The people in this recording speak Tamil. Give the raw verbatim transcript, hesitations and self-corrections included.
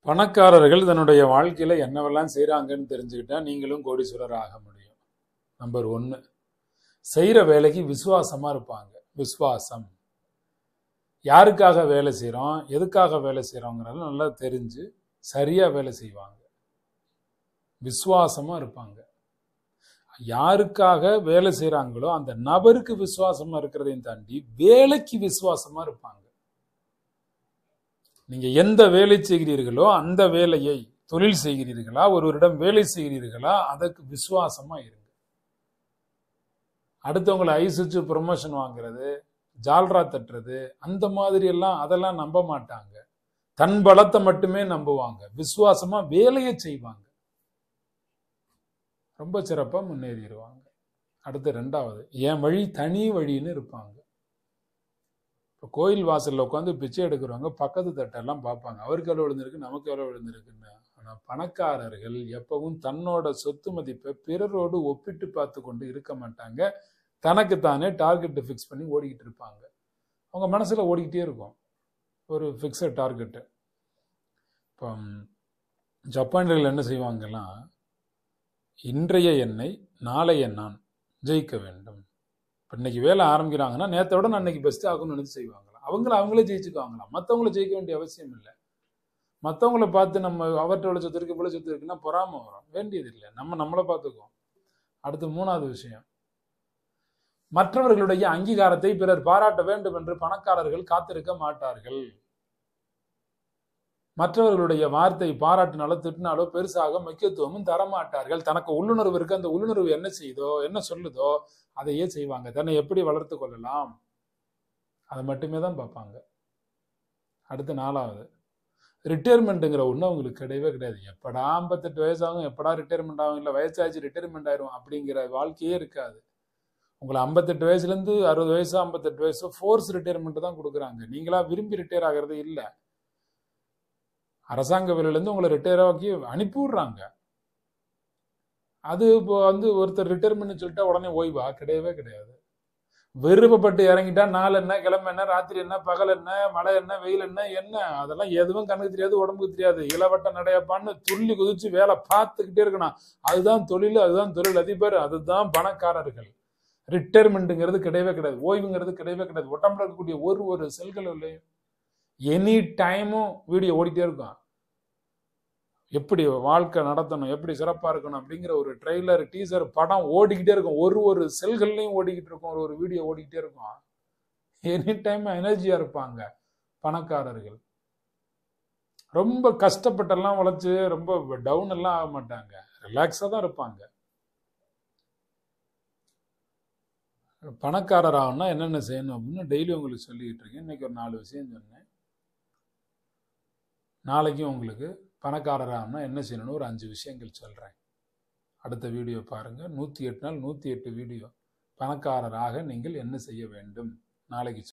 பணக்காரர்கள் தன்னுடைய வாழ்க்கையில என்னவெல்லாம் செய்றாங்கன்னு தெரிஞ்சுக்கிட்டா நீங்களும் கோடீஸ்வரர் ஆக முடியும். நம்பர் ஒன்னு, செய்யற வேலைக்கு விசுவாசமா இருப்பாங்க. விசுவாசம், யாருக்காக வேலை செய்யறோம், எதுக்காக வேலை செய்யறோங்கிறத நல்லா தெரிஞ்சு சரியா வேலை செய்வாங்க. விசுவாசமா இருப்பாங்க. யாருக்காக வேலை செய்யறாங்களோ அந்த நபருக்கு விசுவாசமா இருக்கிறதையும் தாண்டி வேலைக்கு விசுவாசமா இருப்பாங்க. நீங்க எந்த வேலை செய்கிறீர்களோ அந்த வேலையை, தொழில் செய்கிறீர்களா, ஒருவரிடம் வேலை செய்கிறீர்களா, அதற்கு விசுவாசமா இருங்க. அடுத்தவங்களை ஐசிச்சு ப்ரொமோஷன் வாங்குறது, ஜால்ரா தட்டுறது, அந்த மாதிரி எல்லாம் அதெல்லாம் நம்ப மாட்டாங்க. தன் பலத்தை மட்டுமே நம்புவாங்க. விசுவாசமா வேலையை செய்வாங்க. ரொம்ப சிறப்பா முன்னேறிடுவாங்க. அடுத்து ரெண்டாவது, என் வழி தனி வழின்னு இருப்பாங்க. இப்போ கோயில் வாசல்ல உட்காந்து பிச்சை எடுக்கிறவங்க பக்கத்து தட்டெல்லாம் பார்ப்பாங்க. அவருக்கு எவ்வளோ விழுந்திருக்கு, நமக்கு எவ்வளோ விழுந்திருக்குன்னு. ஆனால் பணக்காரர்கள் எப்பவும் தன்னோட சொத்து மதிப்பை பிறரோடு ஒப்பிட்டு பார்த்து கொண்டு இருக்க மாட்டாங்க. தனக்கு தானே டார்கெட்டை ஃபிக்ஸ் பண்ணி ஓடிக்கிட்டு இருப்பாங்க. அவங்க மனசுல ஓடிக்கிட்டே இருக்கும் ஒரு ஃபிக்ஸட் டார்கெட்டு. இப்போ ஜப்பானியர்கள் என்ன செய்வாங்கன்னா, இன்றைய எண்ணெய் நாளைய நான் ஜெயிக்க வேண்டும். இப்போ இன்னைக்கு வேலை ஆரம்பிக்கிறாங்கன்னா நேற்றை விட நான் இன்னைக்கு பெஸ்ட் ஆகும்னு நினைச்சு செய்வாங்களாம். அவங்கள அவங்களே ஜெயிச்சுக்குவாங்களாம். மற்றவங்கள ஜெயிக்க வேண்டிய அவசியம் இல்லை. மற்றவங்கள பார்த்து நம்ம அவர்கிட்ட உள்ள சொத்து இருக்கு, இவ்வளோ சொத்து இருக்குன்னா பொறாம வரும். வேண்டியது இல்லை. நம்ம நம்மளை பார்த்துக்குவோம். அடுத்து மூணாவது விஷயம், மற்றவர்களுடைய அங்கீகாரத்தை பிறர் பாராட்ட வேண்டும் என்று பணக்காரர்கள் காத்திருக்க மாட்டார்கள். மற்றவர்களுடைய வார்த்தை பாராட்டினாலோ திட்டினாலோ பெருசாக முக்கியத்துவமும் தரமாட்டார்கள். தனக்கு உள்ளுணர்வு இருக்கு, அந்த உள்ளுணர்வு என்ன செய்யுதோ, என்ன சொல்லுதோ அதையே செய்வாங்க. தன்னை எப்படி வளர்த்து கொள்ளலாம் அதை மட்டுமே தான் பார்ப்பாங்க. அடுத்து நாலாவது, ரிட்டையர்மெண்ட்டுங்கிற ஒன்று அவங்களுக்கு கிடையவே கிடையாது. எப்படா ஐம்பத்தெட்டு வயசாகும், எப்படா ரிட்டையர்மெண்ட் ஆகும், இல்லை வயசாச்சு ரிட்டையர்மெண்ட் ஆயிரும் அப்படிங்கிற வாழ்க்கையே இருக்காது. உங்களை ஐம்பத்தெட்டு வயசுலேருந்து அறுபது வயசு ஐம்பத்தெட்டு வயசு ஃபோர்ஸ் ரிட்டையர்மெண்ட் தான் கொடுக்குறாங்க. நீங்களா விரும்பி ரிட்டையர் ஆகிறது இல்லை. அரசாங்க வேலையிலேருந்து உங்களை ரிட்டையர் ஆக்கி அனுப்பி விடுறாங்க. அது இப்போ வந்து ஒருத்தர் ரிட்டையர்மெண்ட் சொல்லிட்டா உடனே ஓய்வா? கிடையவே கிடையாது. விருப்பப்பட்டு இறங்கிட்டா நாள் என்ன, கிழமை என்ன, ராத்திரி என்ன, பகல் என்ன, மழை என்ன, வெயில் என்ன, என்ன அதெல்லாம் எதுவும் கண்ணுக்கு தெரியாது, உடம்புக்கு தெரியாது. இளவட்ட நடையப்பான்னு துள்ளி குதிச்சு வேலை பார்த்துக்கிட்டே இருக்கணும். அதுதான் தொழில், அதுதான் தொழில் அதிபர், அதுதான் பணக்காரர்கள். ரிட்டையர்மெண்ட்டுங்கிறது கிடையவே கிடையாது. ஓய்வுங்கிறது கிடையவே கிடையாது. உடம்புல இருக்கக்கூடிய ஒரு ஒரு செல்கள் இல்லையும் எனி டைமும் வீடியோ ஓடிட்டே இருக்கும். எப்படி வாழ்க்கை நடத்தணும், எப்படி சிறப்பா இருக்கணும் அப்படிங்கிற ஒரு ட்ரெய்லர், டீசர், படம் ஓடிக்கிட்டே இருக்கும். ஒரு ஒரு செல்கள்லையும் ஓடிக்கிட்டு இருக்கும். ஒரு ஒரு வீடியோ ஓடிக்கிட்டே இருக்கும். எனி டைம் எனர்ஜியா இருப்பாங்க பணக்காரர்கள். ரொம்ப கஷ்டப்பட்டெல்லாம் உழைச்சு ரொம்ப டவுன் எல்லாம் ஆக மாட்டாங்க. ரிலாக்ஸா தான் இருப்பாங்க. பணக்காரர் ஆகணும்னா என்னென்ன செய்யணும் அப்படின்னு டெய்லி உங்களுக்கு சொல்லிக்கிட்டு இருக்கேன். இன்னைக்கு ஒரு நாலு விஷயம் சொன்னேன். நாளைக்கும் உங்களுக்கு பணக்காரர் ஆகணும்னா என்ன செய்யணும்னு ஒரு அஞ்சு விஷயங்கள் சொல்கிறேன். அடுத்த வீடியோ பாருங்கள். நூற்றி எட்டு நாள் நூற்றி எட்டு வீடியோ. பணக்காரராக நீங்கள் என்ன செய்ய வேண்டும் நாளைக்கு